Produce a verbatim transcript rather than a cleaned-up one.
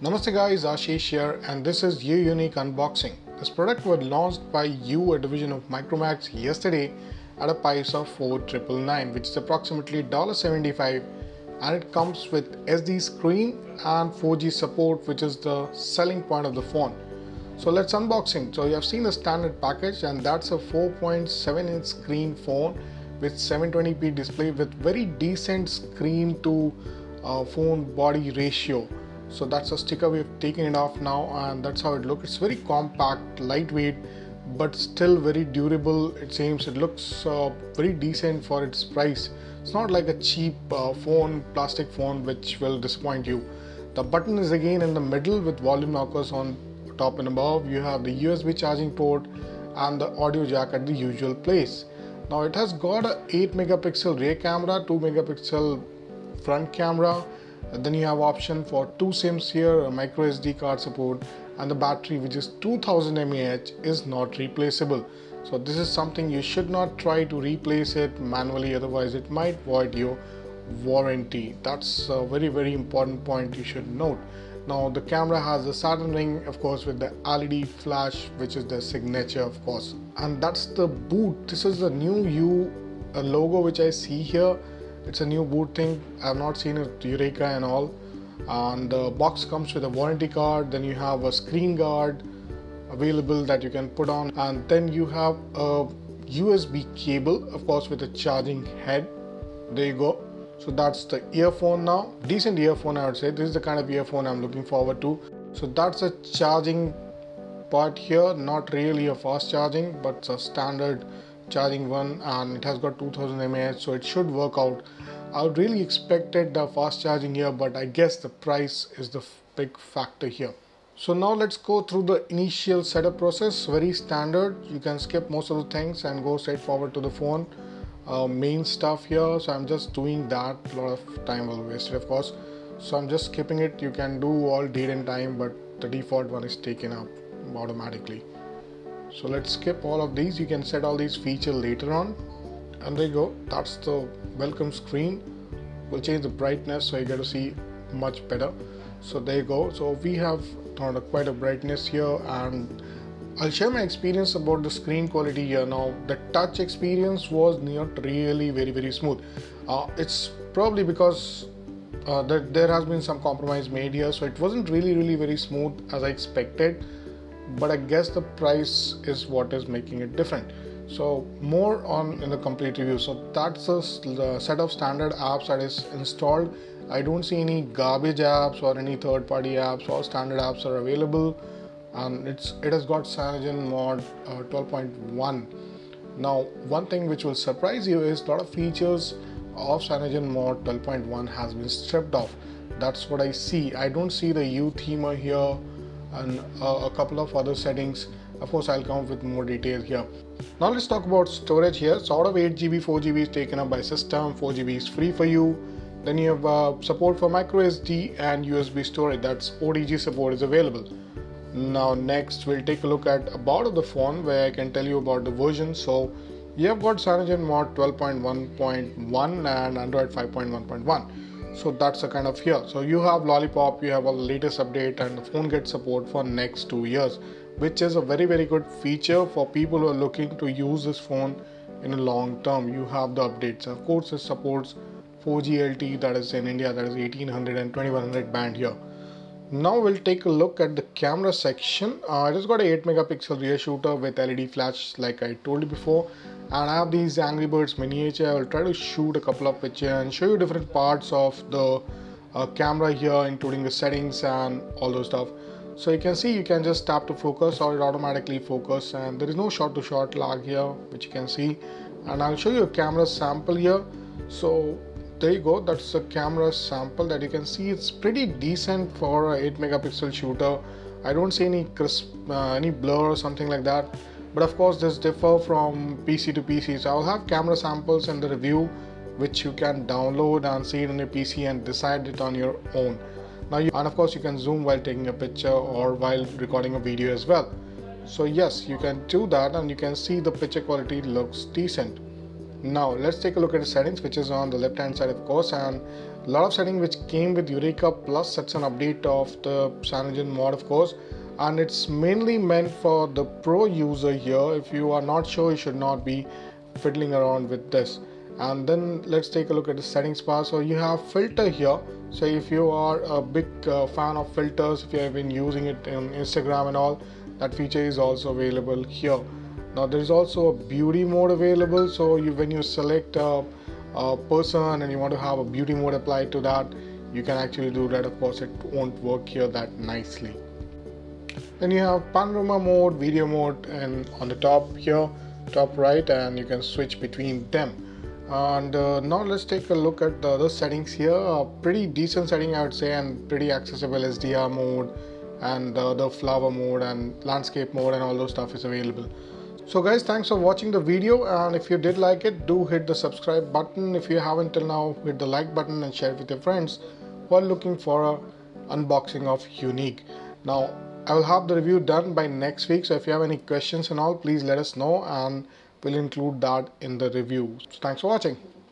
Namaste guys, Ashish here and this is U-Unique Unboxing. This product was launched by U, a division of Micromax, yesterday at a price of four thousand nine hundred ninety-nine, which is approximately one dollar seventy-five, and it comes with S D screen and four G support, which is the selling point of the phone. So let's unboxing. So you have seen the standard package, and that's a four point seven inch screen phone with seven twenty p display with very decent screen to uh, phone body ratio. So that's a sticker. We've taken it off now, and that's how it looks. It's very compact, lightweight, but still very durable. It seems it looks uh, very decent for its price. It's not like a cheap uh, phone, plastic phone, which will disappoint you. The button is again in the middle with volume knockers on top and above. You have the U S B charging port and the audio jack at the usual place. Now it has got a eight megapixel rear camera, two megapixel front camera. And then you have option for two SIMs here, a micro S D card support, and the battery, which is two thousand milliamp hours, is not replaceable. So this is something you should not try to replace it manually, otherwise it might void your warranty. That's a very very important point you should note. Now the camera has a Saturn ring, of course, with the L E D flash, which is the signature, of course. And that's the boot. This is the new U uh, logo which I see here. It's a new boot thing. I have not seen it, Eureka and all. And the box comes with a warranty card. Then you have a screen guard available that you can put on, and then you have a U S B cable, of course, with a charging head. There you go. So that's the earphone now. Decent earphone, I would say. This is the kind of earphone I'm looking forward to. So that's a charging part here. Not really a fast charging, but it's a standard charging one, and it has got two thousand milliamp hours, so it should work out. I would really expected the fast charging here, but I guess the price is the big factor here. So now let's go through the initial setup process. Very standard. You can skip most of the things and go straight forward to the phone uh, main stuff here. So I'm just doing that. A lot of time will be wasted, of course, so I'm just skipping it. You can do all date and time, but the default one is taken up automatically. So let's skip all of these. You can set all these features later on. And there you go. That's the welcome screen. We'll change the brightness so you get to see much better. So there you go. So we have turned up quite a brightness here, and I'll share my experience about the screen quality here. Now the touch experience was not really very very smooth. Uh, it's probably because uh, that there has been some compromise made here, so it wasn't really really very smooth as I expected. But I guess the price is what is making it different. So more on in the complete review. So that's a, the set of standard apps that is installed. I don't see any garbage apps or any third-party apps. All standard apps are available, and it's it has got CyanogenMod uh, twelve point one. Now one thing which will surprise you is a lot of features of CyanogenMod twelve point one has been stripped off. That's what I see. I don't see the U themer here, and uh, a couple of other settings. Of course, I'll come up with more detail here. Now let's talk about storage here. So out of eight G B, four G B is taken up by system, four G B is free for you. Then you have uh, support for micro S D and U S B storage. That's O T G support is available. Now next we'll take a look at about of the phone, where I can tell you about the version. So you have got CyanogenMod twelve point one point one and Android five point one point one. So that's the kind of here. So you have Lollipop, you have a latest update, and the phone gets support for next two years, which is a very very good feature for people who are looking to use this phone in a long term. You have the updates. Of course, it supports four G L T, that is in India, that is eighteen hundred and twenty-one hundred band here. Now we'll take a look at the camera section. Uh, it has got a eight megapixel rear shooter with L E D flash, like I told you before. And I have these Angry Birds miniature. I will try to shoot a couple of pictures and show you different parts of the uh, camera here, including the settings and all those stuff. So you can see you can just tap to focus, or it automatically focus, and there is no shot to shot lag here, which you can see. And I'll show you a camera sample here. So there you go. That's a camera sample that you can see. It's pretty decent for an eight megapixel shooter. I don't see any crisp, uh, any blur or something like that. But of course this differ from P C to P C. So I'll have camera samples in the review, which you can download and see it on your P C and decide it on your own. Now you, and of course you can zoom while taking a picture or while recording a video as well. So yes, you can do that, and you can see the picture quality looks decent. Now let's take a look at the settings, which is on the left hand side of course, and a lot of settings which came with Eureka Plus. That's an update of the CyanogenMod mod of course, and it's mainly meant for the pro user here. If you are not sure, you should not be fiddling around with this. And then let's take a look at the settings bar. So you have filter here. So if you are a big uh, fan of filters, if you have been using it on Instagram and all, that feature is also available here. Now there is also a beauty mode available. So you, when you select a, a person and you want to have a beauty mode applied to that, you can actually do that. Of course, it won't work here that nicely. Then you have panorama mode, video mode, and on the top here, top right, and you can switch between them. And uh, now let's take a look at the other settings here. A pretty decent setting, I would say, and pretty accessible. S D R mode and the other flower mode and landscape mode and all those stuff is available. So guys, thanks for watching the video, and if you did like it, do hit the subscribe button. If you haven't till now, hit the like button and share it with your friends who are looking for a unboxing of Younique. Now I will have the review done by next week, so if you have any questions and all, please let us know and we'll include that in the review. So thanks for watching.